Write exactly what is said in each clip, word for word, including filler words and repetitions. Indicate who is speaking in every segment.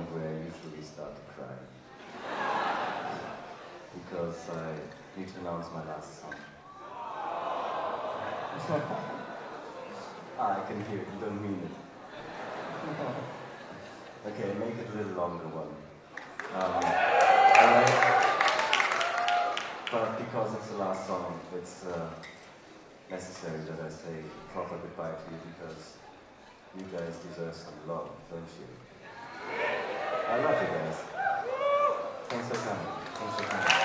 Speaker 1: where I usually start to cry. Because I need to announce my last song. ah, I can hear it, you don't mean it. Okay, make it a little longer one. Um, alright. But because it's the last song, it's uh, necessary that I say proper goodbye to you because you guys deserve some love, don't you? I love you guys. Thanks for coming. Thanks for coming.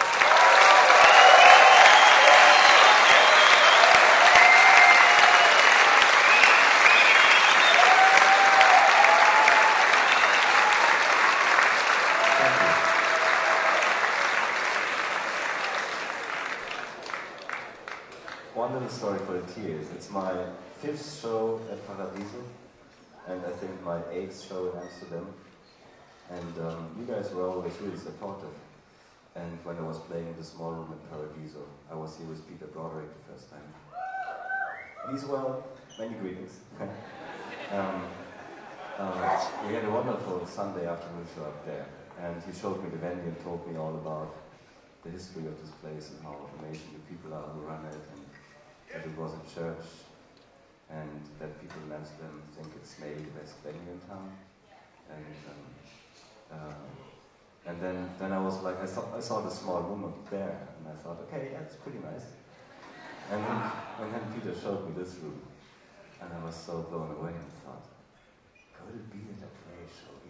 Speaker 1: One little story for the tears. It's my fifth show at Paradiso, and I think my eighth show in Amsterdam. And um, you guys were always really supportive. And when I was playing in the small room at Paradiso, I was here with Peter Broderick the first time. He's well, many greetings. um, um, we had a wonderful Sunday afternoon show up there, and he showed me the venue and told me all about the history of this place and how amazing the people are who run it. And that it was a church, and that people in Amsterdam think it's maybe the best venue in town. And um, uh, and then then I was like, I saw I saw the small room up there, and I thought, okay, yeah, it's pretty nice. And then and then Peter showed me this room, and I was so blown away and thought, could it be that I play a show